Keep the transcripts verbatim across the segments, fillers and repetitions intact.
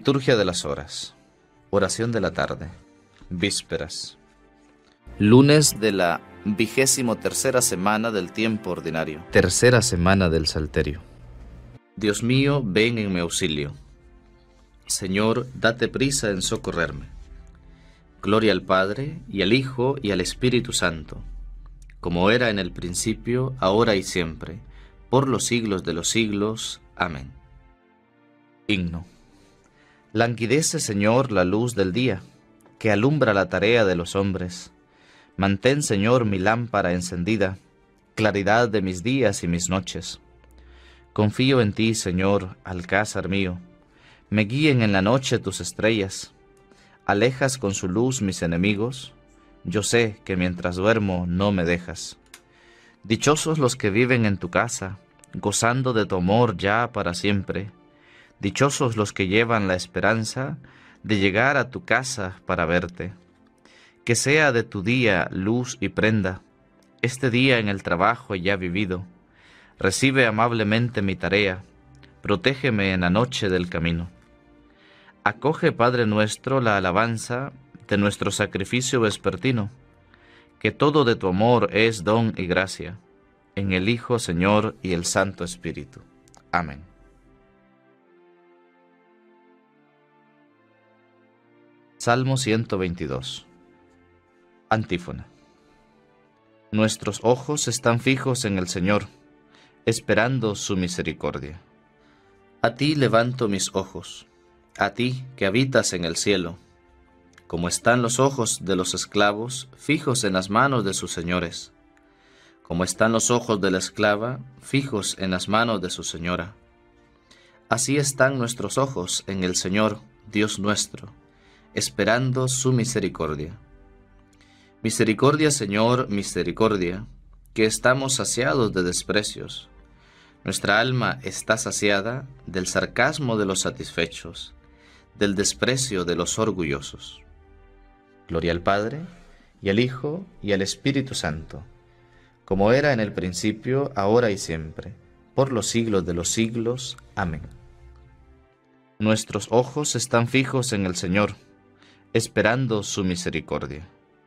Liturgia de las horas. Oración de la tarde. Vísperas. Lunes de la vigésimo tercera semana del tiempo ordinario. Tercera semana del Salterio. Dios mío, ven en mi auxilio. Señor, date prisa en socorrerme. Gloria al Padre, y al Hijo, y al Espíritu Santo, como era en el principio, ahora y siempre, por los siglos de los siglos. Amén. Himno. Languidece, Señor, la luz del día, que alumbra la tarea de los hombres. Mantén, Señor, mi lámpara encendida, claridad de mis días y mis noches. Confío en ti, Señor, alcázar mío. Me guíen en la noche tus estrellas. Alejas con su luz mis enemigos. Yo sé que mientras duermo no me dejas. Dichosos los que viven en tu casa, gozando de tu amor ya para siempre. Dichosos los que llevan la esperanza de llegar a tu casa para verte. Que sea de tu día luz y prenda, este día en el trabajo ya vivido. Recibe amablemente mi tarea, protégeme en la noche del camino. Acoge, Padre nuestro, la alabanza de nuestro sacrificio vespertino, que todo de tu amor es don y gracia, en el Hijo, Señor, y el Santo Espíritu. Amén. Salmo ciento veintidós. Antífona. Nuestros ojos están fijos en el Señor, esperando su misericordia. A ti levanto mis ojos, a ti que habitas en el cielo, como están los ojos de los esclavos fijos en las manos de sus señores, como están los ojos de la esclava fijos en las manos de su señora. Así están nuestros ojos en el Señor, Dios nuestro, esperando su misericordia. Misericordia, Señor, misericordia, que estamos saciados de desprecios. Nuestra alma está saciada del sarcasmo de los satisfechos, del desprecio de los orgullosos. Gloria al Padre, y al Hijo, y al Espíritu Santo, como era en el principio, ahora y siempre, por los siglos de los siglos. Amén. Nuestros ojos están fijos en el Señor, esperando su misericordia.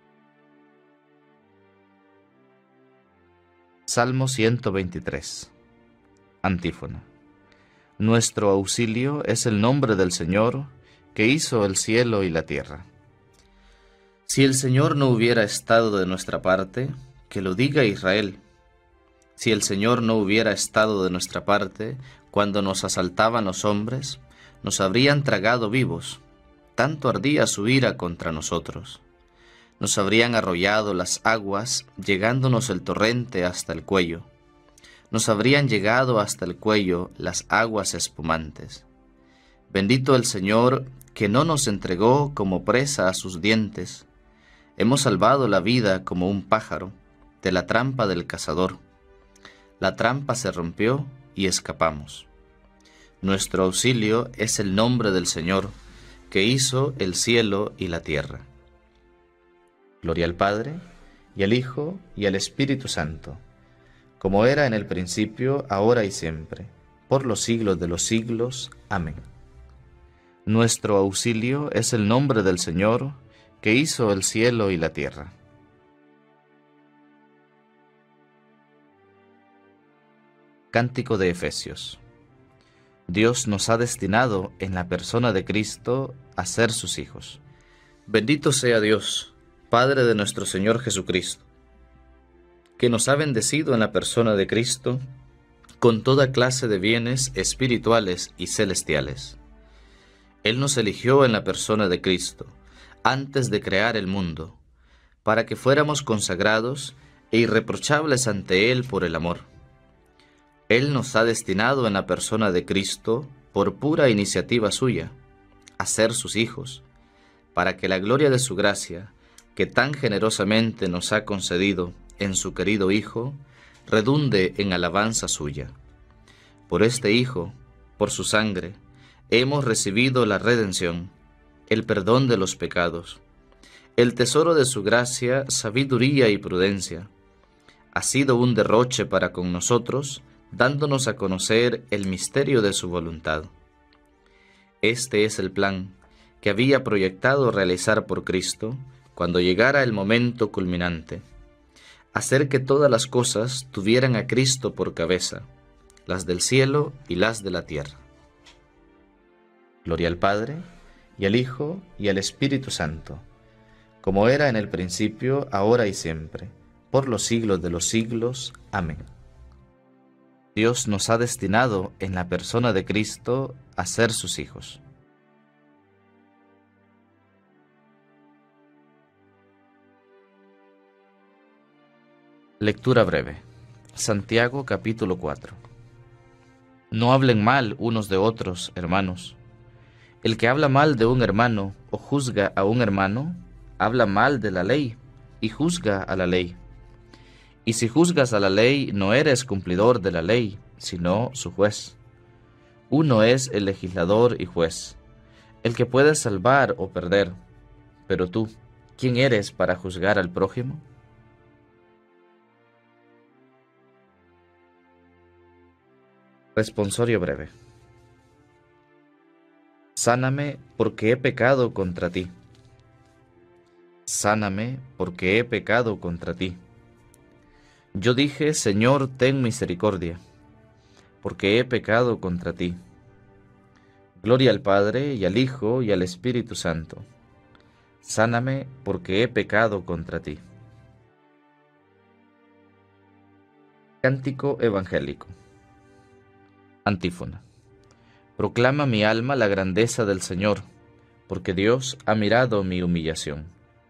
Salmo ciento veintitrés. Antífona. Nuestro auxilio es el nombre del Señor, que hizo el cielo y la tierra. Si el Señor no hubiera estado de nuestra parte, que lo diga Israel. Si el Señor no hubiera estado de nuestra parte, cuando nos asaltaban los hombres, nos habrían tragado vivos. Tanto ardía su ira contra nosotros. Nos habrían arrollado las aguas, llegándonos el torrente hasta el cuello. Nos habrían llegado hasta el cuello las aguas espumantes. Bendito el Señor, que no nos entregó como presa a sus dientes. Hemos salvado la vida como un pájaro de la trampa del cazador. La trampa se rompió y escapamos. Nuestro auxilio es el nombre del Señor, que hizo el cielo y la tierra. Gloria al Padre, y al Hijo, y al Espíritu Santo, como era en el principio, ahora y siempre, por los siglos de los siglos. Amén. Nuestro auxilio es el nombre del Señor, que hizo el cielo y la tierra. Cántico de Efesios. Dios nos ha destinado en la persona de Cristo a ser sus hijos. Bendito sea Dios, Padre de nuestro Señor Jesucristo, que nos ha bendecido en la persona de Cristo con toda clase de bienes espirituales y celestiales. Él nos eligió en la persona de Cristo, antes de crear el mundo, para que fuéramos consagrados e irreprochables ante Él por el amor. Él nos ha destinado en la persona de Cristo, por pura iniciativa suya, a ser sus hijos, para que la gloria de su gracia, que tan generosamente nos ha concedido en su querido Hijo, redunde en alabanza suya. Por este Hijo, por su sangre, hemos recibido la redención, el perdón de los pecados, el tesoro de su gracia, sabiduría y prudencia. Ha sido un derroche para con nosotros, dándonos a conocer el misterio de su voluntad. Este es el plan que había proyectado realizar por Cristo cuando llegara el momento culminante: hacer que todas las cosas tuvieran a Cristo por cabeza, las del cielo y las de la tierra. Gloria al Padre, y al Hijo, y al Espíritu Santo, como era en el principio, ahora y siempre, por los siglos de los siglos. Amén. Dios nos ha destinado en la persona de Cristo a ser sus hijos. Lectura breve. Santiago capítulo cuatro. No hablen mal unos de otros, hermanos. El que habla mal de un hermano o juzga a un hermano, habla mal de la ley y juzga a la ley. Y si juzgas a la ley, no eres cumplidor de la ley, sino su juez. Uno es el legislador y juez, el que puede salvar o perder. Pero tú, ¿quién eres para juzgar al prójimo? Responsorio breve. Sáname porque he pecado contra ti. Sáname porque he pecado contra ti. Yo dije, Señor, ten misericordia, porque he pecado contra ti. Gloria al Padre, y al Hijo, y al Espíritu Santo. Sáname porque he pecado contra ti. Cántico evangélico. Antífona. Proclama mi alma la grandeza del Señor, porque Dios ha mirado mi humillación.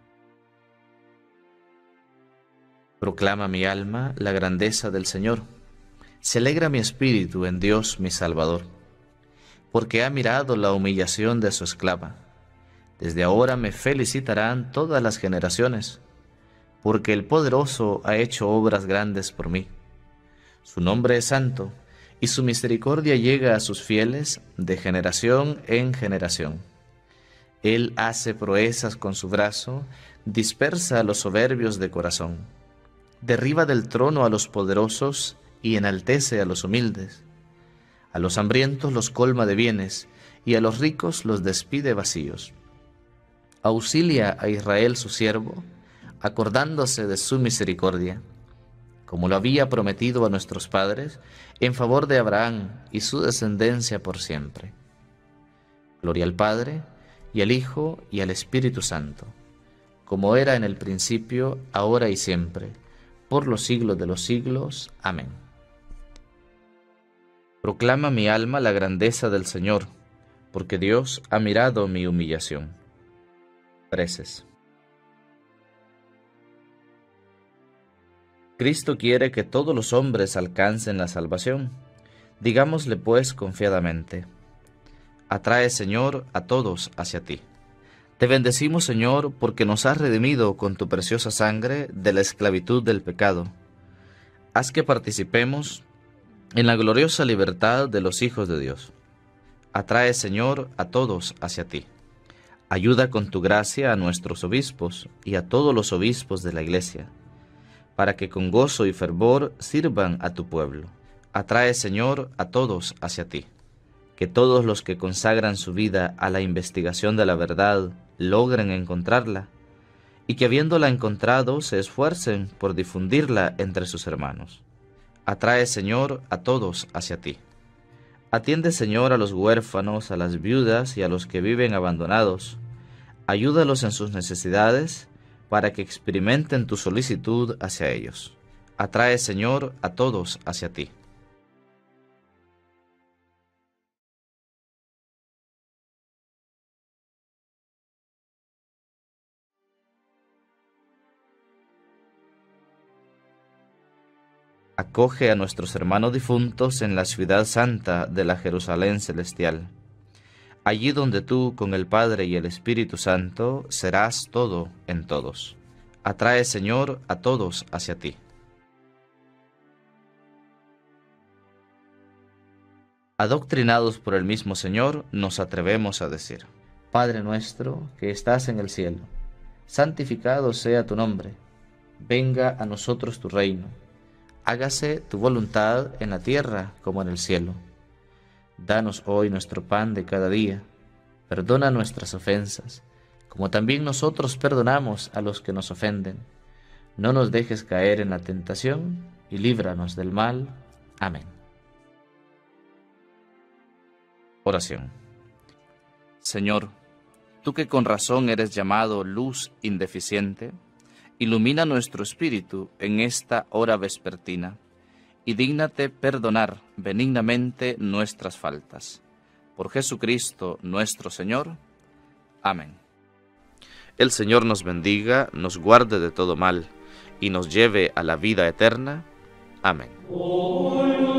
Proclama mi alma la grandeza del Señor. Se alegra mi espíritu en Dios mi Salvador, porque ha mirado la humillación de su esclava. Desde ahora me felicitarán todas las generaciones, porque el Poderoso ha hecho obras grandes por mí. Su nombre es santo, y su misericordia llega a sus fieles de generación en generación. Él hace proezas con su brazo, dispersa a los soberbios de corazón. Derriba del trono a los poderosos y enaltece a los humildes. A los hambrientos los colma de bienes, y a los ricos los despide vacíos. Auxilia a Israel su siervo, acordándose de su misericordia, como lo había prometido a nuestros padres, en favor de Abraham y su descendencia por siempre. Gloria al Padre, y al Hijo, y al Espíritu Santo, como era en el principio, ahora y siempre, por los siglos de los siglos. Amén. Proclama mi alma la grandeza del Señor, porque Dios ha mirado mi humillación. Preces. Cristo quiere que todos los hombres alcancen la salvación. Digámosle pues confiadamente: atrae, Señor, a todos hacia ti. Te bendecimos, Señor, porque nos has redimido con tu preciosa sangre de la esclavitud del pecado. Haz que participemos en la gloriosa libertad de los hijos de Dios. Atrae, Señor, a todos hacia ti. Ayuda con tu gracia a nuestros obispos y a todos los obispos de la Iglesia, para que con gozo y fervor sirvan a tu pueblo. Atrae, Señor, a todos hacia ti. Que todos los que consagran su vida a la investigación de la verdad logren encontrarla, y que habiéndola encontrado se esfuercen por difundirla entre sus hermanos. Atrae, Señor, a todos hacia ti. Atiende, Señor, a los huérfanos, a las viudas y a los que viven abandonados. Ayúdalos en sus necesidades, para que experimenten tu solicitud hacia ellos. Atrae, Señor, a todos hacia ti. Acoge a nuestros hermanos difuntos en la ciudad santa de la Jerusalén celestial, allí donde tú, con el Padre y el Espíritu Santo, serás todo en todos. Atrae, Señor, a todos hacia ti. Adoctrinados por el mismo Señor, nos atrevemos a decir: Padre nuestro, que estás en el cielo, santificado sea tu nombre. Venga a nosotros tu reino. Hágase tu voluntad en la tierra como en el cielo. Danos hoy nuestro pan de cada día. Perdona nuestras ofensas, como también nosotros perdonamos a los que nos ofenden. No nos dejes caer en la tentación, y líbranos del mal. Amén. Oración. Señor, tú que con razón eres llamado luz indeficiente, ilumina nuestro espíritu en esta hora vespertina, y dígnate perdonar benignamente nuestras faltas. Por Jesucristo nuestro Señor. Amén. El Señor nos bendiga, nos guarde de todo mal, y nos lleve a la vida eterna. Amén.